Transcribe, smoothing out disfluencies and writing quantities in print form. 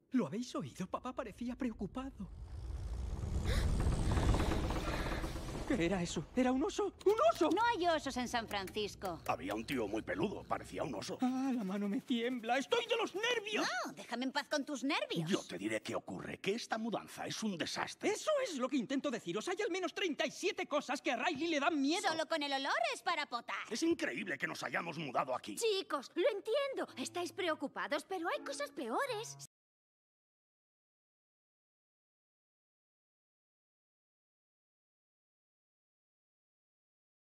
¿Lo habéis oído? Papá parecía preocupado. ¿Qué era eso? ¿Era un oso? ¡Un oso! No hay osos en San Francisco. Había un tío muy peludo, parecía un oso. ¡Ah, la mano me tiembla! ¡Estoy de los nervios! No, déjame en paz con tus nervios. Yo te diré qué ocurre, que esta mudanza es un desastre. Eso es lo que intento deciros. Hay al menos 37 cosas que a Riley le dan miedo. Solo con el olor es para potar. Es increíble que nos hayamos mudado aquí. Chicos, lo entiendo. Estáis preocupados, pero hay cosas peores.